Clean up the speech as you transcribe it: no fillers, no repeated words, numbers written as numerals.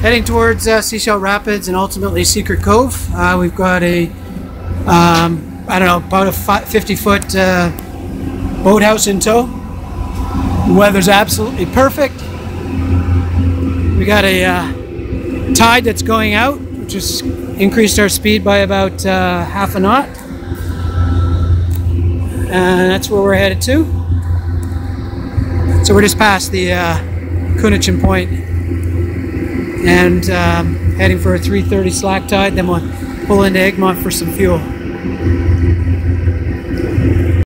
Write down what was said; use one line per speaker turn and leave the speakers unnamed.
Heading towards Sechelt Rapids and ultimately Secret Cove. We've got a, I don't know, about a 50-foot boathouse in tow. The weather's absolutely perfect. We got a tide that's going out, which has increased our speed by about half a knot. And that's where we're headed to. So we're just past the Kunachin Point and heading for a 3:30 slack tide. Then we'll pull into Egmont for some fuel.